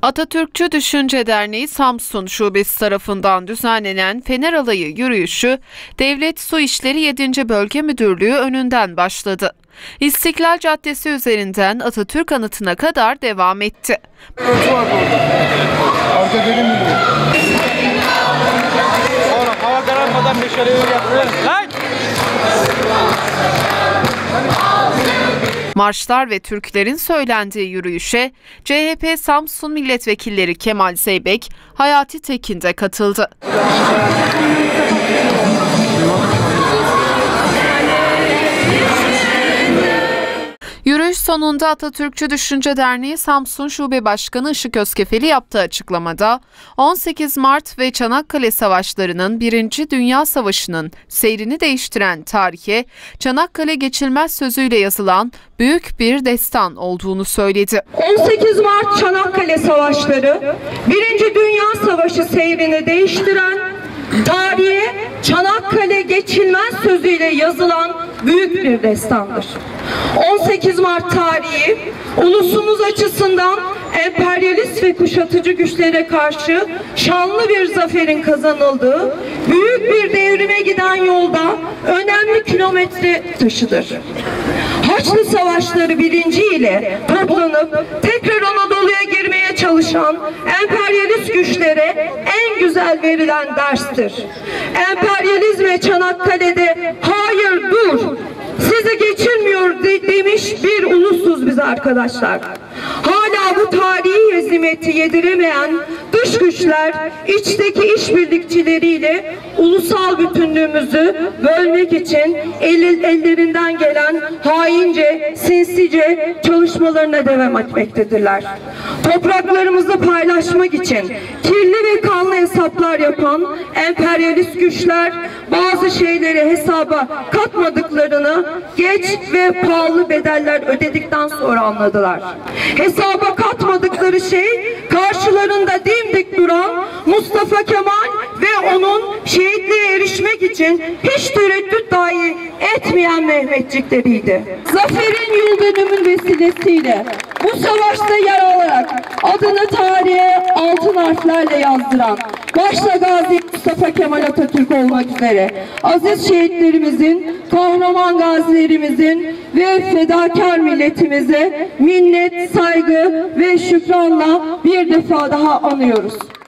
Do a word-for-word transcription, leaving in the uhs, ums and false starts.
Atatürkçü Düşünce Derneği Samsun Şubesi tarafından düzenlenen Fener Alayı yürüyüşü Devlet Su İşleri yedinci Bölge Müdürlüğü önünden başladı. İstiklal Caddesi üzerinden Atatürk Anıtı'na kadar devam etti. Hava kararmadan meşaleyi yapıyoruz. Marşlar ve türkülerin söylendiği yürüyüşe C H P Samsun Milletvekilleri Kemal Zeybek, Hayati Tekin de katıldı. Yürüyüş sonunda Atatürkçü Düşünce Derneği Samsun Şube Başkanı Işık Özkefeli yaptığı açıklamada, on sekiz Mart ve Çanakkale Savaşları'nın Birinci Dünya Savaşı'nın seyrini değiştiren tarihe, Çanakkale Geçilmez sözüyle yazılan büyük bir destan olduğunu söyledi. on sekiz Mart Çanakkale Savaşları, Birinci Dünya Savaşı seyrini değiştiren, tarihe Çanakkale Geçilmez sözüyle yazılan büyük bir destandır. on sekiz Mart tarihi, ulusumuz açısından emperyalist ve kuşatıcı güçlere karşı şanlı bir zaferin kazanıldığı, büyük bir devrime giden yolda önemli kilometre taşıdır. Haçlı Savaşları bilinciyle toplanıp tekrar Anadolu'ya girmeye çalışan emperyalist güçlere en güzel verilen derstir. Emperyalizme Çanakkale'de hayır dur, sizi geçirmiyor de, demiş bir ulusuz biz arkadaşlar. Hala bu tarihi hezimeti yediremeyen dış güçler içteki işbirlikçileriyle ulusal bütünlüğümüzü bölmek için el, ellerinden gelen haince, sinsice çalışmalarına devam etmektedirler. Topraklarımızı paylaşmak için kirli ve kanlı hesaplar yapan emperyalist güçler bazı şeyleri hesaba katmadıklarını geç ve pahalı bedeller ödedikten sonra anladılar. Hesaba katmadıkları şey karşılarında dimdik duran Mustafa Kemal ve onun şehitliğe erişmek için hiç tereddüt dahi etmeyen Mehmetçikleriydi. Zaferin yıl dönümü vesilesiyle bu savaşta yer alarak adını tarihe altın harflerle yazdıran başta Gazi Mustafa Kemal Atatürk olmak üzere aziz şehitlerimizin, kahraman gazilerimizin ve fedakar milletimize minnet, saygı ve şükranla bir defa daha anıyoruz.